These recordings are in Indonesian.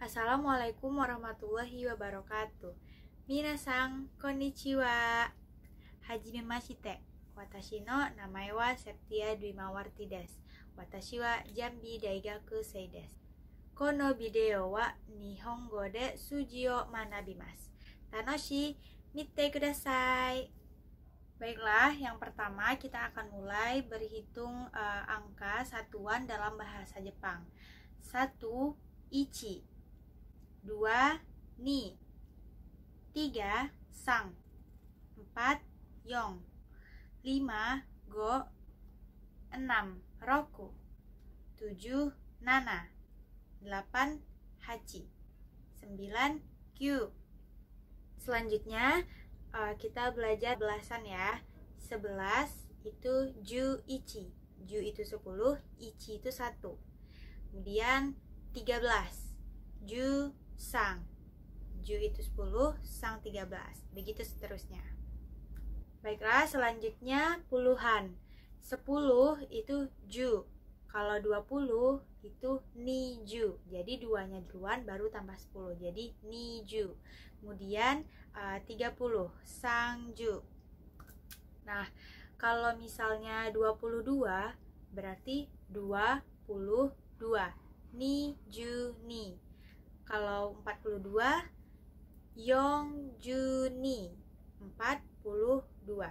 Assalamualaikum warahmatullahi wabarakatuh. Minasang, konnichiwa. Hajimemashite. Watashi no namae wa Septia Dwimawarti desu. Watashi wa Jambi Daigaku sei desu. Kono video wa Nihongo de suji o manabimasu. Tanoshi mite kudasai. Baiklah, yang pertama kita akan mulai berhitung angka satuan dalam bahasa Jepang. 1, ichi. 2, ni. 3, sang. 4, yong. 5, go. 6, roku. 7, nana. 8, hachi. 9, kyu. Selanjutnya kita belajar belasan ya. 11 itu ju ichi. Ju itu 10, ichi itu 1. Kemudian 13 ju sang. Ju itu 10, sang 13. Begitu seterusnya. Baiklah, selanjutnya puluhan. 10 itu ju. Kalau 20 itu niju. Jadi duanya duluan baru tambah 10. Jadi niju. Kemudian 30 sangju. Nah, kalau misalnya 22 berarti 22. Niju ni. Kalau 42 yongjuni. 42.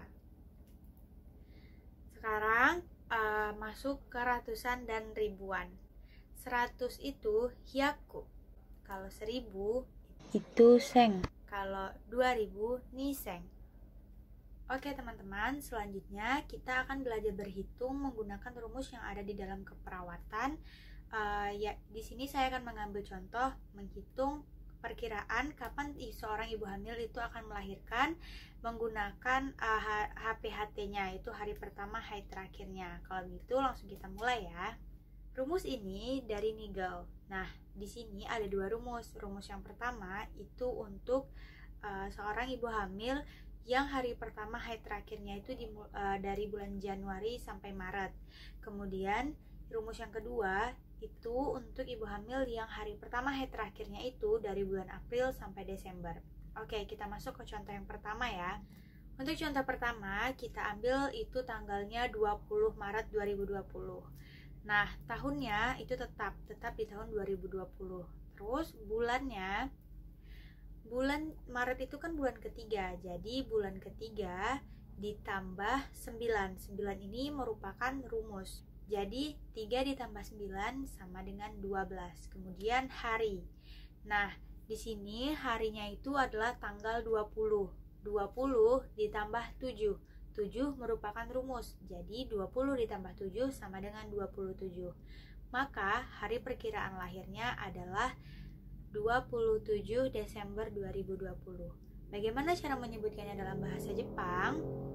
Sekarang masuk ke ratusan dan ribuan. 100 itu hyaku. Kalau 1000 itu seng. Kalau 2000 niseng. Oke teman-teman, selanjutnya kita akan belajar berhitung menggunakan rumus yang ada di dalam keperawatan. Ya, di sini saya akan mengambil contoh menghitung perkiraan kapan seorang ibu hamil itu akan melahirkan menggunakan HPHT-nya, itu hari pertama, haid terakhirnya. Kalau begitu langsung kita mulai ya. Rumus ini dari Nigel. Nah, di sini ada dua rumus. Rumus yang pertama itu untuk seorang ibu hamil yang hari pertama haid terakhirnya itu dari bulan Januari sampai Maret. Kemudian rumus yang kedua itu untuk ibu hamil yang hari pertama haid terakhirnya itu dari bulan April sampai Desember. Oke, kita masuk ke contoh yang pertama ya. Untuk contoh pertama, kita ambil itu tanggalnya 20 Maret 2020. Nah, tahunnya itu tetap di tahun 2020. Terus bulannya, bulan Maret itu kan bulan ketiga. Jadi bulan ketiga ditambah 9. 9 ini merupakan rumus. Jadi 3 ditambah 9 sama dengan 12. Kemudian hari. Nah, di sini harinya itu adalah tanggal 20. 20 ditambah 7. 7 merupakan rumus. Jadi 20 ditambah 7 sama dengan 27. Maka hari perkiraan lahirnya adalah 27 Desember 2020. Bagaimana cara menyebutkannya dalam bahasa Jepang?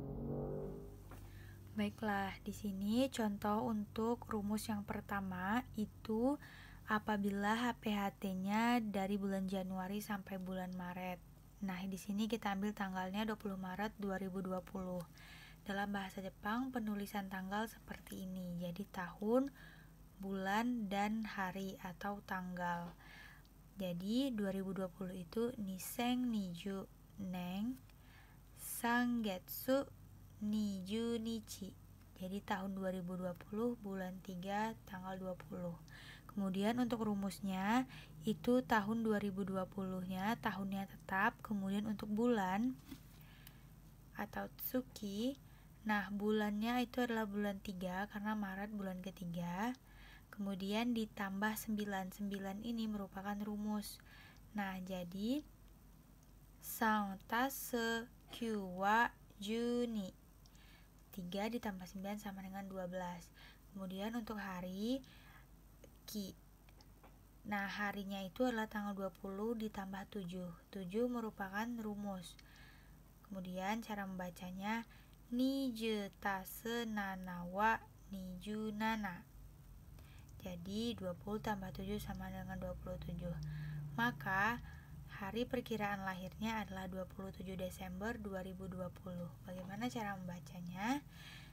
Baiklah, di sini contoh untuk rumus yang pertama itu apabila HPHT-nya dari bulan Januari sampai bulan Maret. Nah, di sini kita ambil tanggalnya 20 Maret 2020. Dalam bahasa Jepang, penulisan tanggal seperti ini. Jadi tahun, bulan, dan hari atau tanggal. Jadi 2020 itu Niseng Niju Neng Sangetsu Niju Nichi. Jadi tahun 2020 bulan 3 tanggal 20. Kemudian untuk rumusnya itu tahun 2020-nya tahunnya tetap. Kemudian untuk bulan atau tsuki, nah bulannya itu adalah bulan 3 karena Maret bulan ketiga. Kemudian ditambah 9. 9 ini merupakan rumus. Nah, jadi sang tase kyu wa juni. 3 ditambah 9 sama dengan 12. Kemudian untuk hari ki. Nah, harinya itu adalah tanggal 20 ditambah 7. 7 merupakan rumus. Kemudian cara membacanya niju tase nana wa niju nana. Jadi 20 tambah 7 sama dengan 27. Maka hari perkiraan lahirnya adalah 27 Desember 2020. Bagaimana cara membacanya?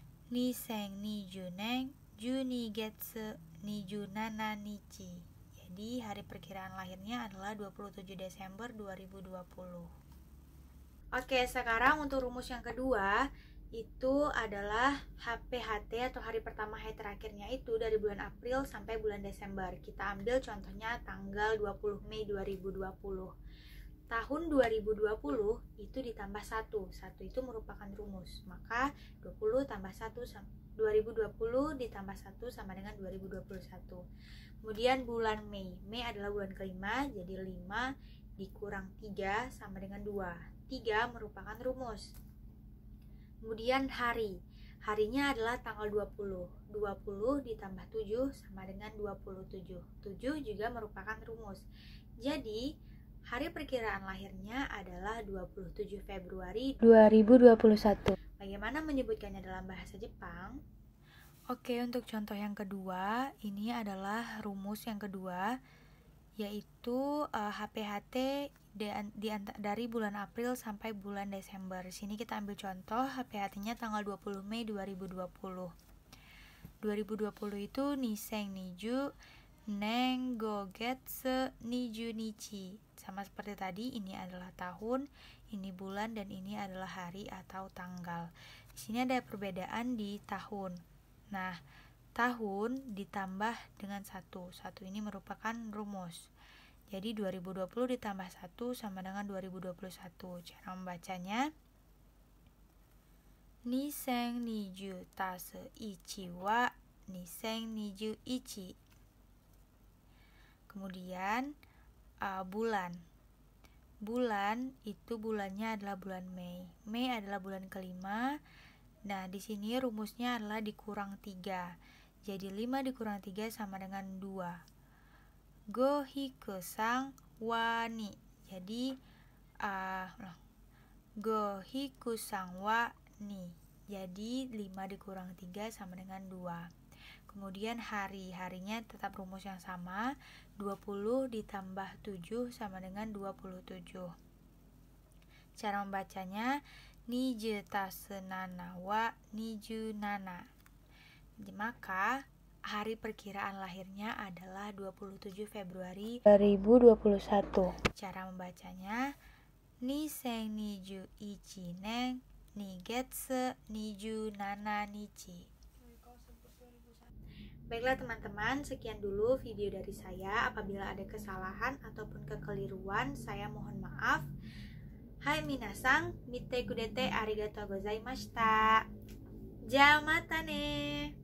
Niseng Nijuneng Juni Getsu Nijunana Nichi. Jadi hari perkiraan lahirnya adalah 27 Desember 2020. Oke, sekarang untuk rumus yang kedua itu adalah HPHT atau hari pertama hari terakhirnya itu dari bulan April sampai bulan Desember. Kita ambil contohnya tanggal 20 Mei 2020. Tahun 2020 itu ditambah 1. 1 itu merupakan rumus. Maka 20 tambah 1 2020 ditambah 1 sama dengan 2021. Kemudian bulan Mei. Mei adalah bulan kelima, jadi 5 dikurang 3 sama dengan 2. 3 merupakan rumus. Kemudian hari. Harinya adalah tanggal 20. 20 ditambah 7 sama dengan 27. 7 juga merupakan rumus. Jadi, hari perkiraan lahirnya adalah 27 Februari 2021. Bagaimana menyebutkannya dalam bahasa Jepang? Oke, untuk contoh yang kedua, ini adalah rumus yang kedua, yaitu HPHT dari bulan April sampai bulan Desember. Di sini kita ambil contoh HPHT-nya tanggal 20 Mei 2020. 2020 itu Niseng Niju Neng Gogetsu Niju Nichi. Sama seperti tadi, ini adalah tahun, ini bulan, dan ini adalah hari atau tanggal. Di sini ada perbedaan di tahun. Nah, tahun ditambah dengan 1. 1 ini merupakan rumus. Jadi 2020 ditambah 1 sama dengan 2021. Cara membacanya Niseng Niju Tasu Ichi wa Niseng Niju Ichi. Kemudian bulan. Bulan itu bulannya adalah bulan Mei. Mei adalah bulan kelima. Nah, di sini rumusnya adalah dikurang 3. Jadi 5 dikurang 3 sama dengan 2. Go hiku sang wa ni. Jadi go hiku sang wa ni. Jadi 5 dikurang 3 sama dengan 2. Kemudian harinya tetap rumus yang sama. 20 ditambah 7 sama dengan 27. Cara membacanya Niju tasu nana wa niju nana. Maka hari perkiraan lahirnya adalah 27 Februari 2021. Cara membacanya Niseng Niju Ichi Neng Nigetsu Niju Nana Nichi. Baiklah teman-teman, sekian dulu video dari saya. Apabila ada kesalahan ataupun kekeliruan, saya mohon maaf. Hai minasang, mite kudete arigatou gozaimashita. Ja mata ne.